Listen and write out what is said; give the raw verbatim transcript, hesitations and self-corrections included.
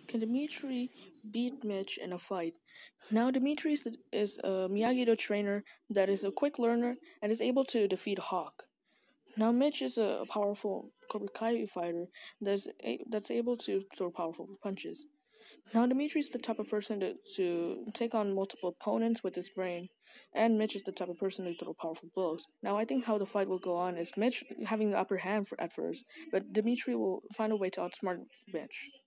Can Dimitri beat Mitch in a fight? Now, Dimitri is, the, is a Miyagi-Do trainer that is a quick learner and is able to defeat Hawk. Now, Mitch is a powerful Cobra Kai fighter that's, a, that's able to throw powerful punches. Now, Dimitri is the type of person to, to take on multiple opponents with his brain, and Mitch is the type of person to throw powerful blows. Now, I think how the fight will go on is Mitch having the upper hand for, at first, but Dimitri will find a way to outsmart Mitch.